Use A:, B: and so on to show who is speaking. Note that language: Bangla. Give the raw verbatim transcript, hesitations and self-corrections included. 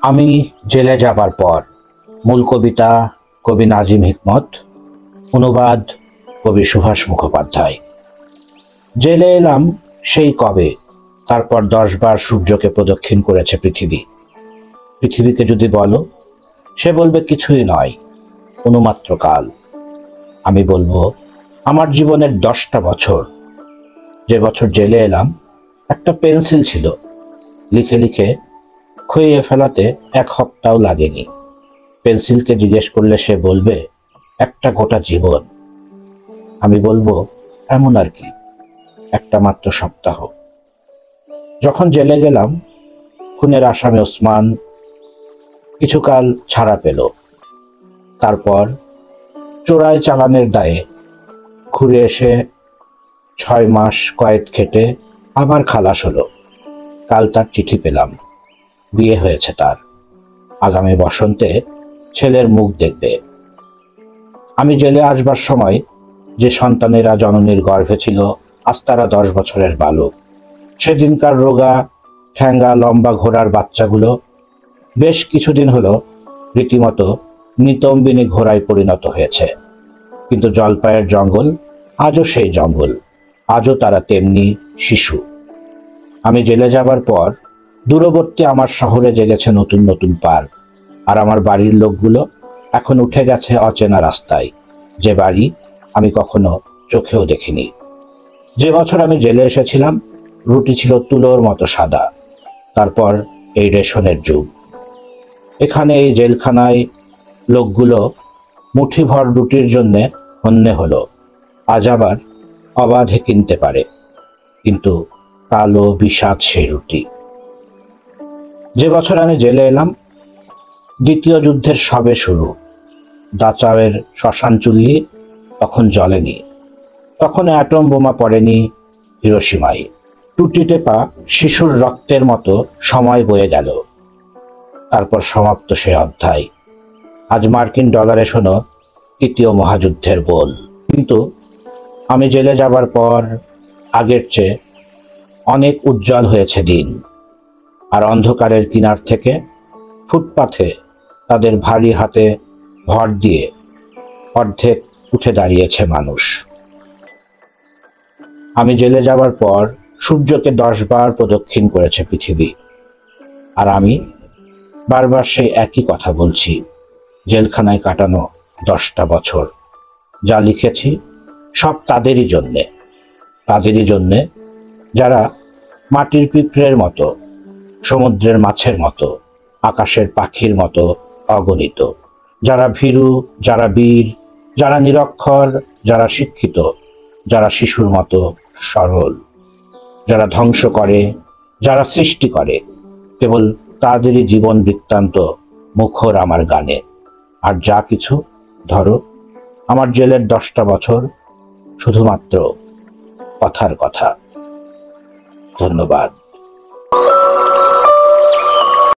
A: আমি জেলে যাবার পর। মূল কবিতা কবি নাজিম হিকমত, অনুবাদ কবি সুভাষ মুখোপাধ্যায়। জেলে এলাম সেই কবে, তারপর দশ বার সূর্যকে প্রদক্ষিণ করেছে পৃথিবী। পৃথিবীকে যদি বলো, সে বলবে কিছুই নয়, অনুমাত্র কাল। আমি বলবো আমার জীবনের দশটা বছর। যে বছর জেলে এলাম, একটা পেন্সিল ছিল, লিখে লিখে খুইয়ে ফেলাতে এক সপ্তাহ লাগেনি। পেন্সিলকে জিজ্ঞেস করলে সে বলবে একটা গোটা জীবন। আমি বলবো এমন আর কি, একটা মাত্র সপ্তাহ। যখন জেলে গেলাম, খুনের আসামি ওসমান কিছুকাল ছাড়া পেল। তারপর চোরাই চালানের দায়ে ঘুরে এসে ছয় মাস কয়েদ খেটে আবার খালাস হলো। কাল তার চিঠি পেলাম, বিয়ে হয়েছে তার, আগামী বসন্তে ছেলের মুখ দেখবে। আমি জেলে আসবার সময় যে সন্তানেরা জননীর গর্ভে ছিল, আজ তারা দশ বছরের বালক। সেদিনকার রোগা ঠ্যাঙ্গা লম্বা ঘোড়ার বাচ্চাগুলো বেশ কিছুদিন হলো রীতিমতো নিতম্বিনী ঘোড়ায় পরিণত হয়েছে। কিন্তু জলপাইয়ের জঙ্গল আজও সেই জঙ্গল, আজও তারা তেমনি শিশু। আমি জেলে যাবার পর দূরবর্তী আমার শহরে জেগেছে নতুন নতুন পার্ক, আর আমার বাড়ির লোকগুলো এখন উঠে গেছে অচেনা রাস্তায়, যে বাড়ি আমি কখনো চোখেও দেখিনি। যে বছর আমি জেলে এসেছিলাম, রুটি ছিল তুলোর মতো সাদা। তারপর এই রেশনের যুগ। এখানে এই জেলখানায় লোকগুলো মুঠিভর রুটির জন্যে হন্যে হলো, আজ আবার অবাধে কিনতে পারে, কিন্তু কালো বিষাদ সেই রুটি। যে বছর আমি জেলে এলাম, দ্বিতীয় যুদ্ধের সবে শুরু। দাচাওয়ের শ্মশান চুল্লি তখন জ্বলেনি, তখন অ্যাটম বোমা পড়েনি হিরোশিমায়। টুটি টেপা শিশুর রক্তের মতো সময় বয়ে গেল। তারপর সমাপ্ত সে অধ্যায়। আজ মার্কিন ডলারে শোনো তৃতীয় মহাযুদ্ধের বল। কিন্তু আমি জেলে যাবার পর আগের চেয়ে অনেক উজ্জ্বল হয়েছে দিন। আর অন্ধকারের কিনার থেকে ফুটপাথে তাদের ভারী হাতে ভর দিয়ে অর্ধেক উঠে দাঁড়িয়েছে মানুষ। আমি জেলে যাবার পর সূর্যকে দশ বার প্রদক্ষিণ করেছে পৃথিবী, আর আমি বারবার সেই একই কথা বলছি। জেলখানায় কাটানো দশটা বছর, যা লিখেছি সব তাদেরই জন্যে, তাদেরই জন্যে যারা মাটির পিঁপড়ের মতো, সমুদ্রের মাছের মতো, আকাশের পাখির মতো অগণিত, যারা ভীরু, যারা বীর, যারা নিরক্ষর, যারা শিক্ষিত, যারা শিশুর মতো সরল, যারা ধ্বংস করে, যারা সৃষ্টি করে, কেবল তাদেরই জীবন বৃত্তান্ত মুখর আমার গানে। আর যা কিছু ধরো, আমার জেলের দশটা বছর শুধুমাত্র কথার কথা। ধন্যবাদ।